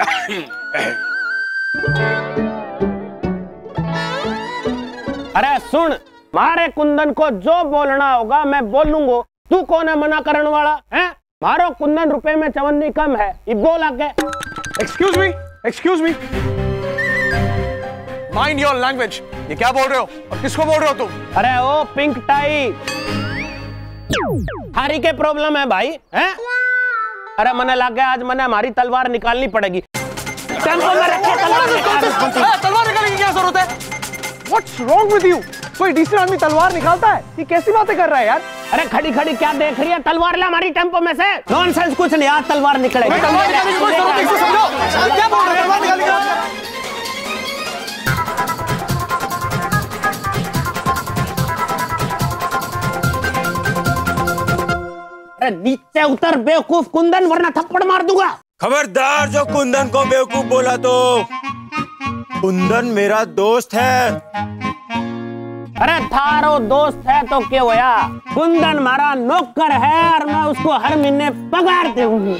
अरे सुन, मारे कुंदन को जो बोलना होगा मैं बोलूंगा। तू कौन है मना करने वाला है? मारो कुंदन रुपए में चवन्नी कम है, ये बोल आके। Excuse me, mind your language. ये क्या बोल रहे हो और किसको बोल रहे हो तुम? अरे ओ पिंक टाई, हारी के प्रॉब्लम है भाई हैं? अरे मने लग गया आज मने हमारी तलवार निकालनी पड़ेगी। टेंपो में रखे तलवार निकालने की क्या जरूरत है? What's wrong with you? कोई डिसेंट आदमी तलवार निकालता है? ये कैसी बातें कर रहा है यार? अरे खड़ी खड़ी क्या देख रही है? तलवार ला हमारी टेंपो में से। नॉनसेंस कुछ नहीं, आज तलवार निकलेगी। तलवार निकालने की कोई जरूरत नहीं, समझो। क्या बोल रहे हो? तलवार निकालने की। अरे नीचे उतर बेवकूफ कुंदन, वरना थप्पड़ मार दूंगा। खबरदार जो कुंदन को बेवकूफ बोला तो। कुंदन मेरा दोस्त है। अरे थारो दोस्त है तो क्या होया? कुंदन हमारा नौकर है और मैं उसको हर महीने पगार दूंगी।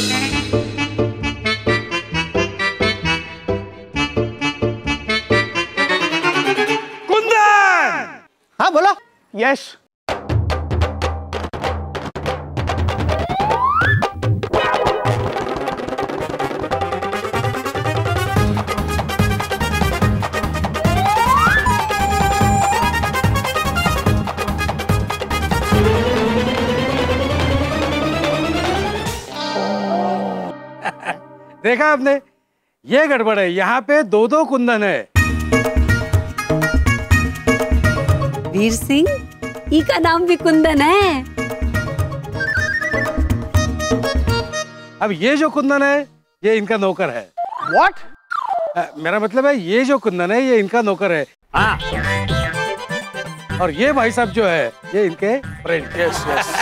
कुंदन! हाँ बोलो। यस। देखा आपने, ये गड़बड़ है। यहाँ पे दो दो कुंदन है। वीर सिंह, ई का नाम भी कुंदन है। अब ये जो कुंदन है ये इनका नौकर है। What? मेरा मतलब है ये जो कुंदन है ये इनका नौकर है। हाँ। और ये भाई साहब जो है ये इनके friend. Yes yes.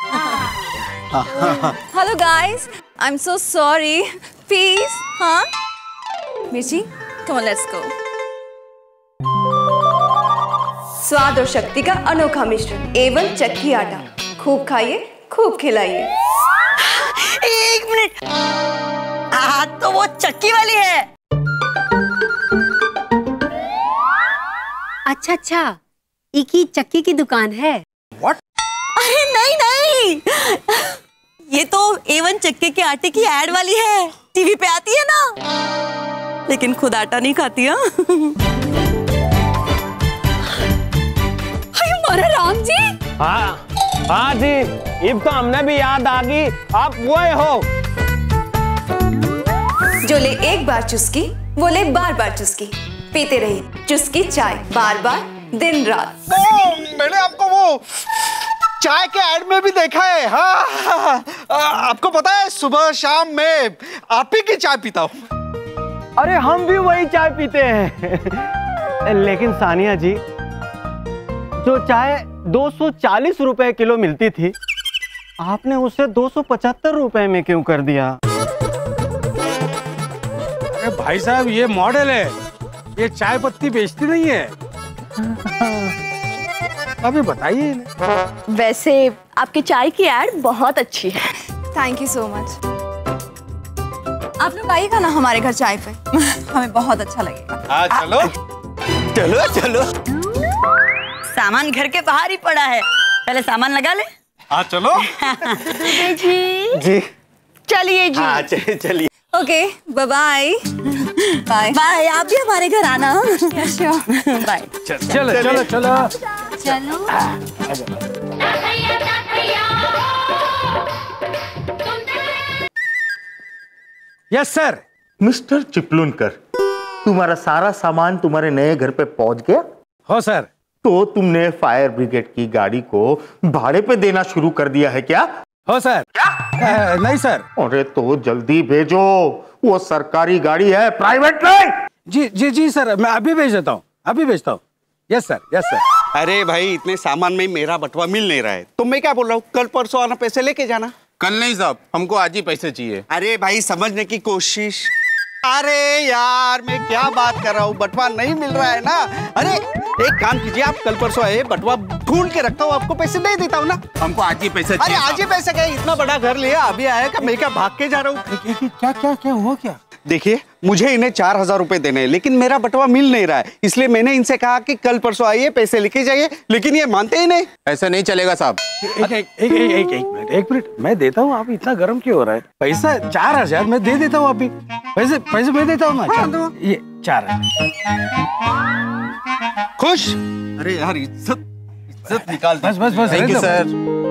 Hello guys, I am so sorry. Please, हाँ Mirchi, come on let's go. स्वाद और शक्ति का अनोखा मिश्रण, A1 चक्की आटा। खूब खाइए, खूब खिलाइए। एक मिनट, तो वो चक्की वाली है। अच्छा अच्छा, ई की चक्की की दुकान है। What? अरे नहीं नहीं, ये तो A1 चक्के के आटे की एड वाली है, टीवी पे आती है ना। लेकिन खुद आटा नहीं खाती। हमारा राम जी। हाँ हाँ जी, अब तो हमने भी याद आ गई, आप वो हो। जो ले एक बार चुस्की, वो ले बार बार चुस्की। पीते रहिए चुस्की चाय, बार बार दिन रात। मैंने आपको वो चाय के ऐड में भी देखा है। हाँ, आपको पता है सुबह शाम मैं आप ही की चाय पीता हूँ। अरे हम भी वही चाय पीते हैं। लेकिन सानिया जी, जो चाय 240 रुपए किलो मिलती थी, आपने उसे 275 रुपए में क्यों कर दिया? अरे भाई साहब, ये मॉडल है, ये चाय पत्ती बेचती नहीं है। अभी बताइए। वैसे आपकी चाय की एड बहुत अच्छी है। Thank you so much. आप लोग आइएगा ना हमारे घर चाय पे, हमें बहुत अच्छा लगेगा। हाँ चलो चलो चलो। सामान घर के बाहर ही पड़ा है, पहले सामान लगा ले। हाँ चलो। जी जी चलिए जी। हाँ चलिए। Okay, bye bye. Bye bye, आप भी हमारे घर आना। बाय। चलो चलो चलो चलो। Yes sir. मिस्टर चिपलुनकर, तुम्हारा सारा सामान तुम्हारे नए घर पे पहुंच गया? हो सर। तो तुमने फायर ब्रिगेड की गाड़ी को भाड़े पे देना शुरू कर दिया है क्या? हो सर। क्या? नहीं सर। अरे तो जल्दी भेजो, वो सरकारी गाड़ी है, प्राइवेट नहीं। जी जी जी सर, मैं अभी भेज देता हूँ, अभी भेजता हूँ। Yes sir, yes sir. अरे भाई, इतने सामान में मेरा बटवा मिल नहीं रहा है, तो मैं क्या बोल रहा हूँ, कल परसों आना, पैसे लेके जाना। कल नहीं साहब, हमको आज ही पैसे चाहिए। अरे भाई समझने की कोशिश। अरे यार, मैं क्या बात कर रहा हूँ, बटवा नहीं मिल रहा है ना। अरे एक काम कीजिए, आप कल परसों आए, बटवा ढूंढ के रखता हूँ, आपको पैसे दे देता हूँ ना। हमको आज ही पैसे चाहिए। अरे आज ही पैसे क्या, इतना बड़ा घर लिया, अभी आया क्या, मैं क्या भाग के जा रहा हूँ। क्या क्या क्या हुआ क्या? देखिए, मुझे इन्हें 4,000 रुपए देने हैं, लेकिन मेरा बटवा मिल नहीं रहा है, इसलिए मैंने इनसे कहा कि कल परसों आइए, पैसे लेके जाइए, लेकिन ये मानते ही नहीं। ऐसा नहीं चलेगा साहब। एक मिनट, मैं देता हूँ। आप इतना गर्म क्यों हो रहा है? पैसा 4,000 मैं दे देता हूँ। अभी पैसे मैं देता हूँ ना। ये 4,000 खुश? अरे यार, इज्जत निकाल। बस थैंक यू सर।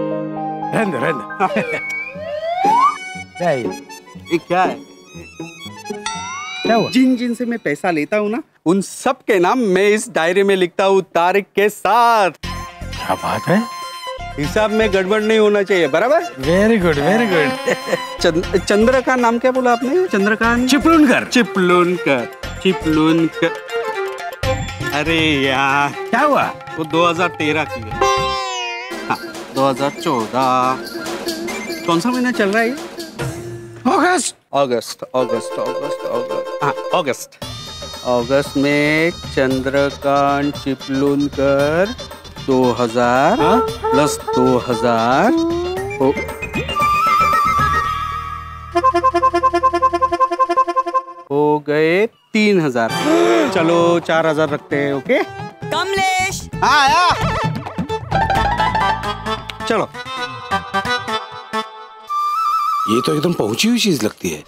ये क्या है? क्या हुआ? जिन से मैं पैसा लेता हूँ ना, उन सब के नाम मैं इस डायरी में लिखता हूँ तारीख के साथ। क्या बात है? हिसाब में गड़बड़ नहीं होना चाहिए, बराबर? Very good, very good. Chandrakant नाम क्या बोला आपने? चंद्रकांत चिपलुनकर। चिपलुनकर। अरे यार, क्या हुआ? वो 2013 की है। हाँ, 2014 कौन सा महीना चल रहा है ये? अगस्त में चंद्रकांत चिपलुनकर 2000 प्लस 2000 हो गए 3,000। चलो 4,000 रखते हैं। ओके कमलेश। हाँ आया। चलो, ये तो एकदम पहुंची हुई चीज लगती है।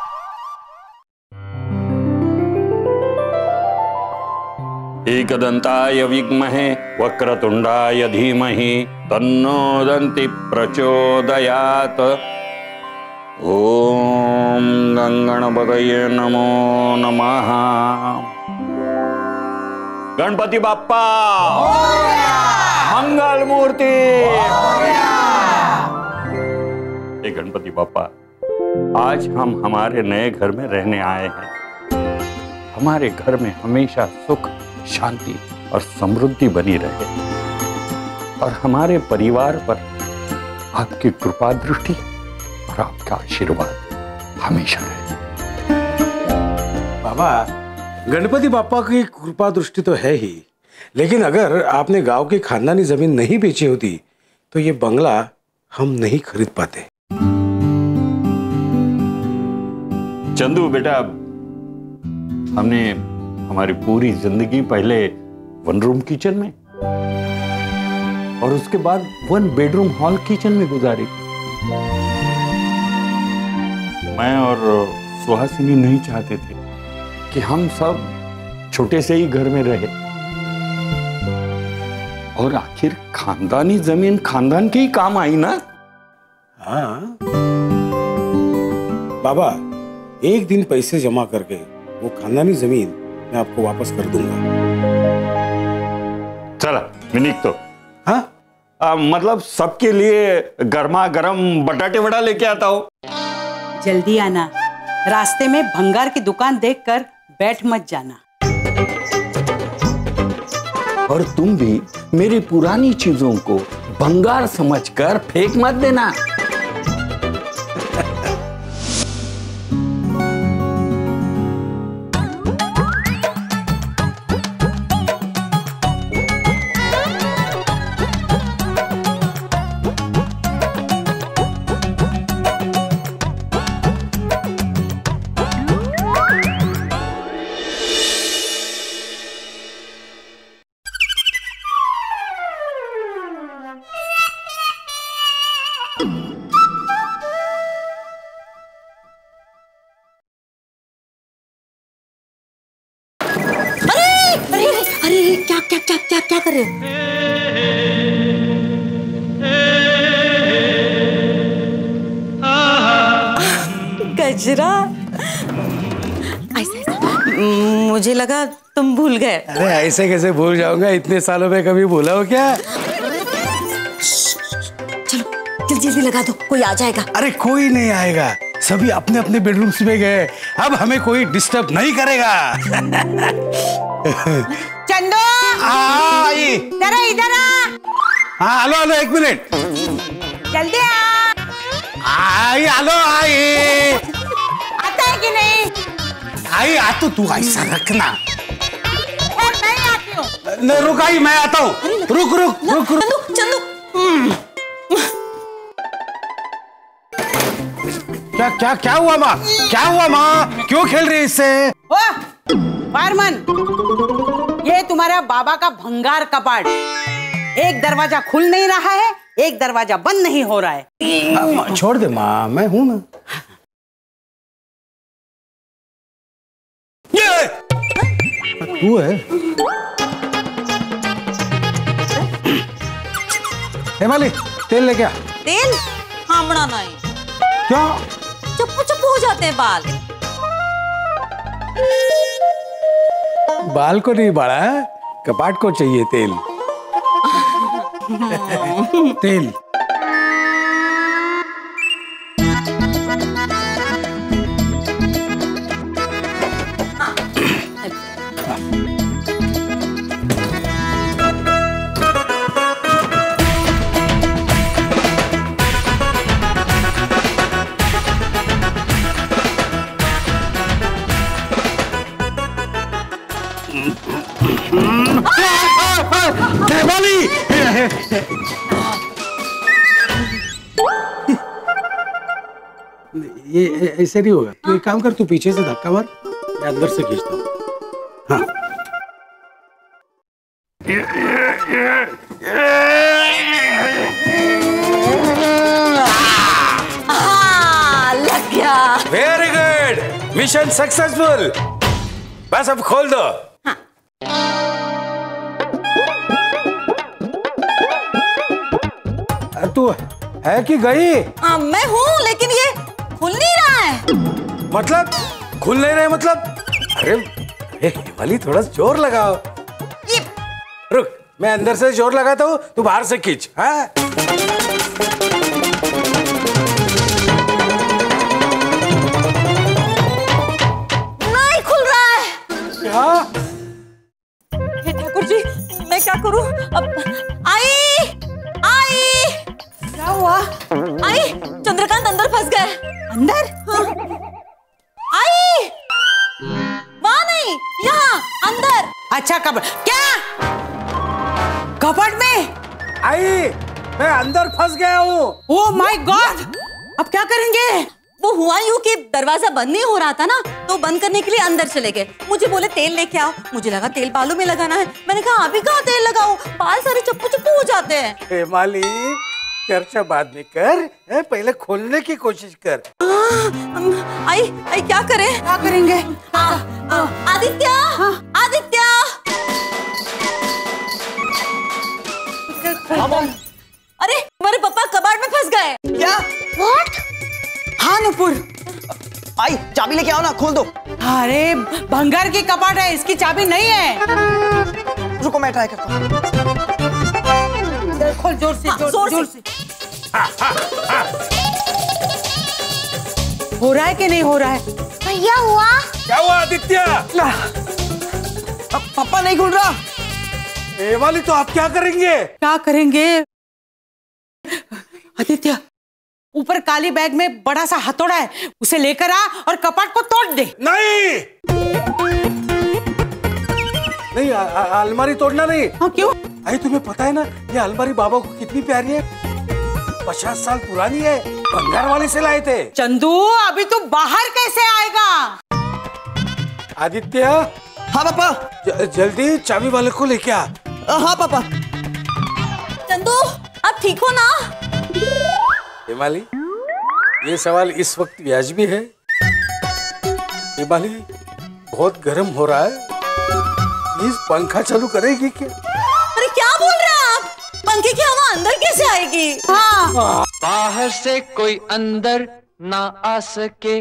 एकदंताय विद्महे वक्रतुंडाय धीमहि तन्नो दन्ति प्रचोदयात्। ओम गणपतये नमो नमः। गणपति बाप्पा मंगल मूर्ति। गणपति बाप्पा, आज हम हमारे नए घर में रहने आए हैं। हमारे घर में हमेशा सुख, शांति और समृद्धि बनी रहे और हमारे परिवार पर आपकी कृपा दृष्टि और आपका आशीर्वाद हमेशा रहे। बाबा, गणपति बाप्पा की कृपा दृष्टि तो है ही, लेकिन अगर आपने गांव की खानदानी जमीन नहीं बेची होती तो ये बंगला हम नहीं खरीद पाते। चंदू बेटा, हमने हमारी पूरी जिंदगी पहले 1 रूम किचन में और उसके बाद 1 बेडरूम हॉल किचन में गुजारी। मैं और सुहासिनी नहीं चाहते थे कि हम सब छोटे से ही घर में रहे, और आखिर खानदानी जमीन खानदान के ही काम आई ना। हाँ बाबा, एक दिन पैसे जमा करके वो खानदानी जमीन मैं आपको वापस कर दूंगा। चला मिनिक तो। हाँ, मतलब सबके लिए गर्मा गर्म बटाटे वड़ा लेके आता हूँ। जल्दी आना, रास्ते में भंगार की दुकान देखकर बैठ मत जाना। और तुम भी मेरी पुरानी चीजों को भंगार समझकर फेंक मत देना। क्या कर रहे हो? गजरा, मुझे लगा तुम भूल गए। अरे ऐसे कैसे भूल जाऊंगा, इतने सालों में कभी भूला हो क्या? चलो जल्दी जल्दी लगा दो, कोई आ जाएगा। अरे कोई नहीं आएगा, सभी अपने अपने बेडरूम्स में गए, अब हमें कोई डिस्टर्ब नहीं करेगा। चंदू, आई इधर आ। हाँ हेलो हेलो, 1 मिनट, जल्दी आ। आई हेलो, आई आता है कि नहीं? आई आ तो तू ऐसा रखना। मैं आती हूँ। नहीं रुक, आई मैं आता हूँ। रुक रुक रुक रुक। चंदू, क्या हुआ माँ? क्या हुआ माँ? क्यों खेल रही इससे? ओ फायरमैन, ये तुम्हारा बाबा का भंगार कपाट, एक दरवाजा खुल नहीं रहा है, एक दरवाजा बंद नहीं हो रहा है। छोड़ दे माँ, मैं हूं ना। ये तू है? हेमाली, तेल लेके आ। तेल? हाँ, बड़ा नहीं। क्या? चप्पू चप्पू हो जाते हैं बाल। बाल को नहीं बाड़ा, कपाट को चाहिए तेल। तेल। ये ऐसे नहीं होगा। तू एक काम कर, तू पीछे से धक्का मार, मैं अंदर से खींचता हूँ। हाँ। लग गया। Very good, mission successful. बस अब खोल दो। हाँ। तू है कि गई? मैं हूँ, लेकिन ये खुल नहीं रहा है। मतलब खुल नहीं रहे मतलब? अरे वाली थोड़ा जोर लगाओ। रुक, मैं अंदर से जोर लगाता हूँ, तू बाहर से खींच। हाँ? नहीं खुल रहा है। क्या? हे ठाकुर जी, मैं क्या करूँ अब? आई, आई। क्या हुआ? आई, चंद्रकांत अंदर फंस गए। अंदर? हाँ। आई, वहाँ नहीं, यहाँ अंदर। अच्छा, कपड़ क्या? कपड़ में? आई, मैं अंदर फंस गया हूँ। ओह माय गॉड, अब क्या करेंगे? वो हुआ यूं कि दरवाजा बंद नहीं हो रहा था ना, तो बंद करने के लिए अंदर चले गए। मुझे बोले तेल लेके आओ, मुझे लगा तेल बालों में लगाना है। मैंने कहा अभी कहाँ तेल लगाऊं, बाल सारे चप्पू चप्पू हो जाते हैं। हेमाली, चर्चा बाद में कर, पहले खोलने की कोशिश कर। आई क्या करें? क्या करेंगे? आदित्य, आदित्य। अरे तुम्हारे पापा कबाड़ में फंस गए। क्या? What? हाँ नुपुर, आई चाबी लेके आओ ना, खोल दो। अरे भंगार की कपाट है, इसकी चाबी नहीं है। रुको मैं ट्राई करता हूँ। खोल जोर से, जोर से। हो रहा है कि नहीं हो रहा है? भैया हुआ? क्या हुआ आदित्य? पापा नहीं खुल रहा। हेमाली, तो आप क्या करेंगे? क्या करेंगे? आदित्य, ऊपर काली बैग में बड़ा सा हथौड़ा है, उसे लेकर आ और कपाट को तोड़ दे। नहीं, नहीं, अलमारी तोड़ना नहीं। हाँ, क्यों? अरे तुम्हें पता है ना, ये अलमारी बाबा को कितनी प्यारी है। 50 साल पुरानी है, भंगार वाले से लाए थे। चंदू, अभी तू बाहर कैसे आएगा? आदित्य। हाँ पापा। जल्दी चाबी वाले को लेके आ। हाँ पापा। चंदू, आप ठीक हो ना? हेमाली, ये सवाल इस वक्त वाजिबी है? हेमाली, बहुत गर्म हो रहा है, प्लीज पंखा चालू करेगी क्या? अरे क्या बोल रहे हैं आप? पंखे की हवा अंदर कैसे आएगी? हाँ। बाहर से कोई अंदर ना आ सके,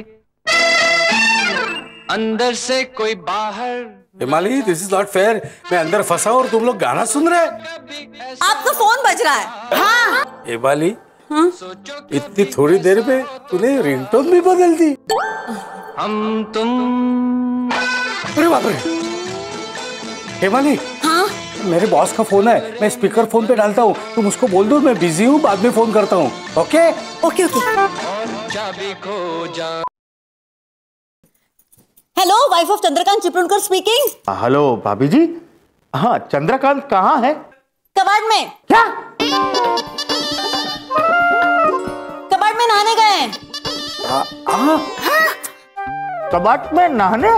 अंदर से कोई बाहर। हिमाली, दिस इज नॉट फेयर। मैं अंदर फंसा और तुम लोग गाना सुन रहे। आपका फोन बज रहा है। हाँ। हिमाली, इतनी थोड़ी देर में तूने रिंगटोन भी बदल दी। हम तुम। अरे बाप रे। हिमाली। हाँ? मेरे बॉस का फोन है, मैं स्पीकर फोन पे डालता हूँ, तुम उसको बोल दो मैं बिजी हूँ, बाद में फोन करता हूँ। Okay okay okay. चाबी खो जा। Hello, wife of Chandrakant Chiplunkar speaking. Hello भाभी जी। हाँ, चंद्रकांत कहाँ है? कबाड़ में। क्या? कबाड़ में नहाने गए। कबाट में नहाने?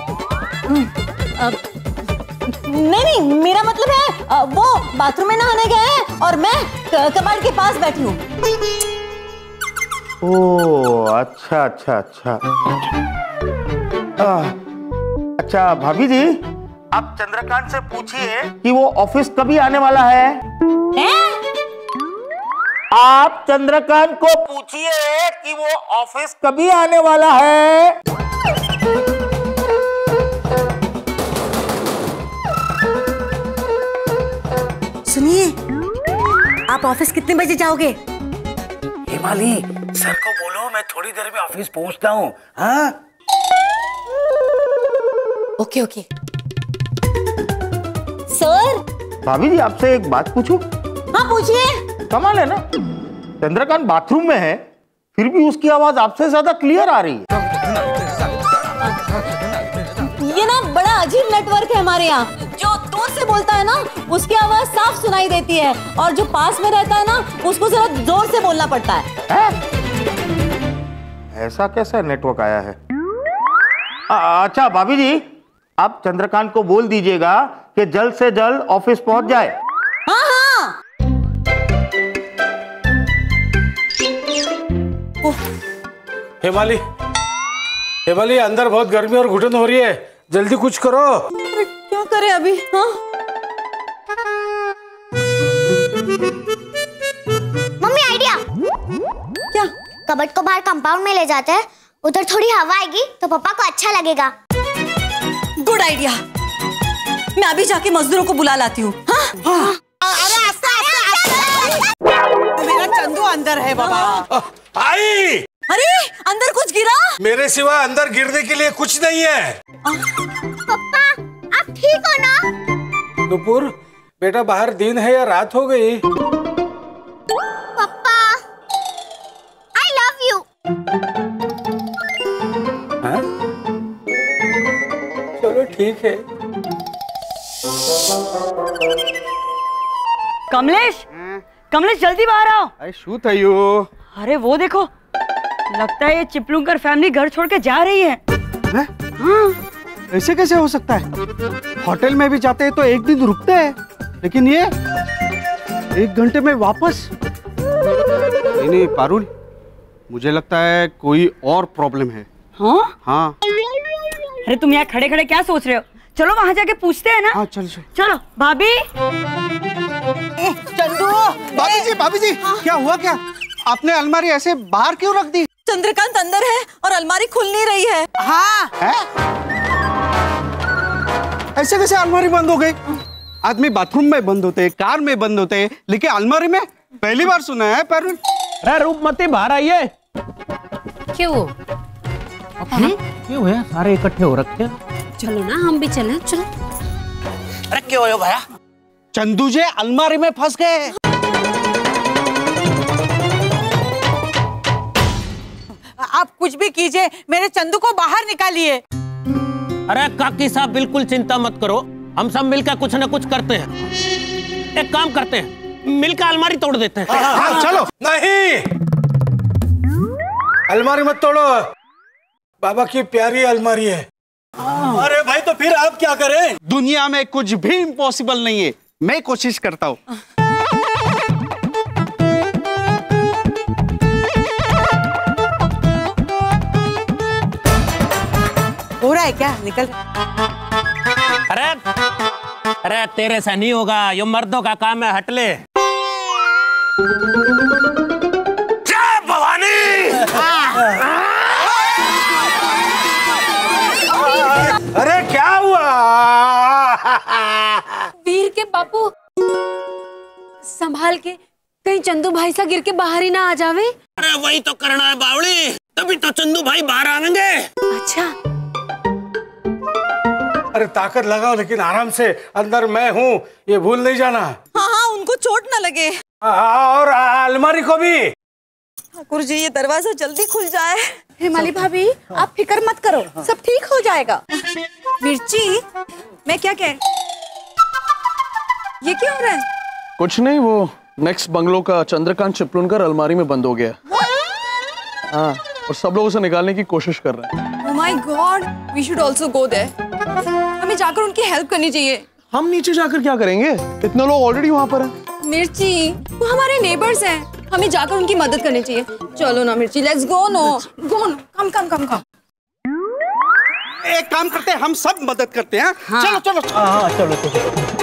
नहीं, मेरा मतलब है वो बाथरूम में नहाने गए हैं और मैं कबाड़ के पास बैठी हूँ। ओह अच्छा अच्छा अच्छा। अच्छा भाभी जी, आप चंद्रकांत से पूछिए कि वो ऑफिस कभी आने वाला है। आप चंद्रकांत को पूछिए कि वो ऑफिस कभी आने वाला है। सुनिए, आप ऑफिस कितने बजे जाओगे? हिमाली, सर को बोलो मैं थोड़ी देर में ऑफिस पहुंचता हूँ। हाँ? Okay okay. सर। भाभी जी, आपसे एक बात पूछूं? हाँ पूछिए। कमाल है ना, चंद्रकांत बाथरूम में है फिर भी उसकी आवाज आपसे ज्यादा क्लियर आ रही है। ये ना बड़ा अजीब नेटवर्क है हमारे यहाँ। जो दूर से बोलता है ना उसकी आवाज साफ सुनाई देती है और जो पास में रहता है ना उसको जरा जोर से बोलना पड़ता है। ऐसा कैसा नेटवर्क आया है? अच्छा भाभी जी, आप चंद्रकांत को बोल दीजिएगा कि जल्द से जल्द ऑफिस पहुंच जाए। हाँ हाँ। हिमाली, हिमाली अंदर बहुत गर्मी और घुटन हो रही है, जल्दी कुछ करो। क्या करें अभी? हाँ? Mummy idea. क्या? कबर्ड को बाहर कंपाउंड में ले जाते हैं, उधर थोड़ी हवा आएगी तो पापा को अच्छा लगेगा। Good idea. मैं अभी जाके मजदूरों को बुला लाती हूँ। हाँ? अरे मेरा चंदू अंदर है बाबा। आई। अरे अंदर कुछ गिरा? मेरे सिवा अंदर गिरने के लिए कुछ नहीं है। पापा आप ठीक हो ना? नुपुर बेटा, बाहर दिन है या रात हो गई? पापा आई लव यू। हाँ? चलो ठीक है। कमलेश, कमलेश जल्दी बाहर आओ। अरे शू थयो? अरे वो देखो, लगता है ये चिपलुंकर फैमिली घर छोड़ के जा रही है। हाँ? ऐसे कैसे हो सकता है? होटल में भी जाते हैं तो एक दिन रुकते हैं, लेकिन ये 1 घंटे में वापस। नहीं पारुल, मुझे लगता है कोई और प्रॉब्लम है। हाँ? हाँ। अरे तुम यहाँ खड़े खड़े क्या सोच रहे हो? चलो वहाँ जाके पूछते हैं ना। हाँ चलो चलो। चलो भाभी। चंदू। भाभी जी क्या हुआ? क्या आपने अलमारी ऐसे बाहर क्यों रख दी? चंद्रकांत अंदर है और अलमारी खुल नहीं रही है। हाँ है? ऐसे कैसे अलमारी बंद हो गई? आदमी बाथरूम में बंद होते, कार में बंद होते, लेकिन अलमारी में पहली बार सुना है। पारुल, अरे रूपमती बाहर आइए। क्यों? क्यों है? सारे इकट्ठे हो रखे हैं। चलो ना हम भी चलें। चलो। अरे क्यों हो भैया? चंदू जी अलमारी में फंस गए। आप कुछ भी कीजिए, मेरे चंदू को बाहर निकालिए। अरे काकी साहब बिल्कुल चिंता मत करो, हम सब मिलकर कुछ न कुछ करते हैं। एक काम करते हैं, मिलकर अलमारी तोड़ देते हैं। हाँ, चलो। नहीं, अलमारी मत तोड़ो, बाबा की प्यारी अलमारी है। अरे भाई तो फिर आप क्या करें? दुनिया में कुछ भी इम्पॉसिबल नहीं है, मैं कोशिश करता हूँ। हो रहा है क्या? निकल। अरे अरे तेरे से नहीं होगा, ये मर्दों का काम है, हट ले। जय भवानी। अरे क्या हुआ? वीर के बापू, संभाल के, कहीं चंदू भाई सा गिर के बाहर ही ना आ जावे। अरे वही तो करना है बावड़ी, तभी तो चंदू भाई बाहर आवेंगे। अच्छा। अरे ताकत लगाओ, लेकिन आराम से। अंदर मैं हूँ, ये भूल नहीं जाना। हाँ हाँ, उनको चोट ना लगे। और अलमारी को भी। ठाकुर जी, ये दरवाजा जल्दी खुल जाए। हिमाली भाभी, आप फिक्र मत करो, सब ठीक हो जाएगा। मिर्ची, मैं क्या कह, ये क्या हो रहा है? कुछ नहीं, वो नेक्स्ट बंगलो का चंद्रकांत चिपलुनकर अलमारी में बंद हो गया। हाँ, और सब लोग उसे निकालने की कोशिश कर रहे हैं। Oh my God, we should also go there. हमें जाकर उनकी हेल्प करनी चाहिए। हम नीचे जाकर क्या करेंगे? इतने लोग ऑलरेडी वहाँ पर हैं। मिर्ची, वो हमारे नेबर्स हैं। हमें जाकर उनकी मदद करनी चाहिए। चलो ना Mirchi, let's go no, go no, come come come come. एक काम करते हैं, हम सब मदद करते हैं। हाँ। चलो चलो। हाँ चलो चलो।